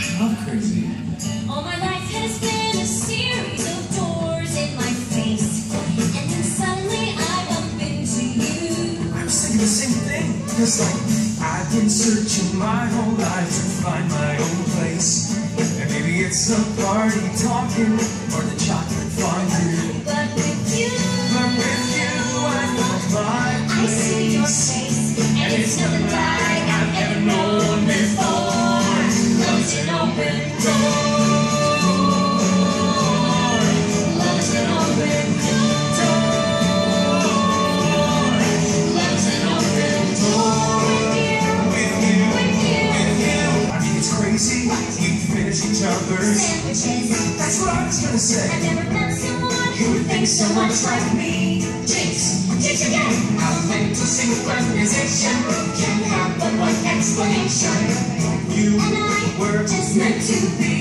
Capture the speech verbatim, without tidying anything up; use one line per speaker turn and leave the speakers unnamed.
Not crazy.
All my life has been a series of doors in my face, and then suddenly I bump into you.
I was thinking the same thing. Cause like, I've been searching my whole life to find my own place. And maybe it's the party talking or the chocolate fondue.
But with you,
But with you, I know my
I see your face, and it's nothing like I've ever known before. Love's an open door. Love's an open door. Love's an open door. With you, with you, with you.
I mean, it's crazy. We finish each other's
Sandwiches.
That's what I was gonna say.
I've never met someone who thinks so much like me. Jinx, jinx again.
Our mental synchronization
Can't have but one explanation.
You
And I
were
just meant to be.